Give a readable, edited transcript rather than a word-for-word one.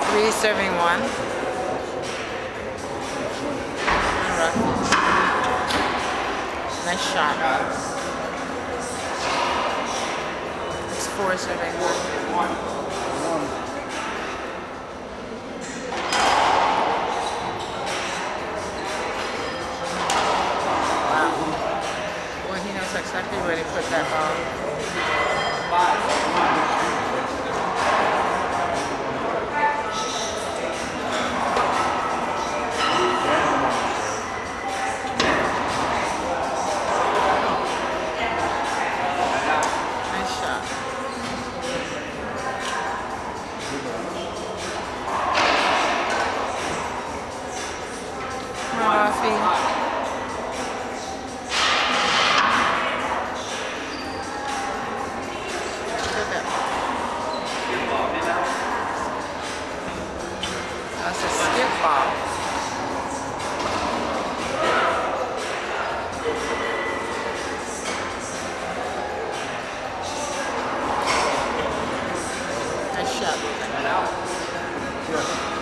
Three serving one. Nice shot. It's four serving one. Wow. Well, he knows exactly where to put that ball. Rafi. That's a skip ball. Nice shot.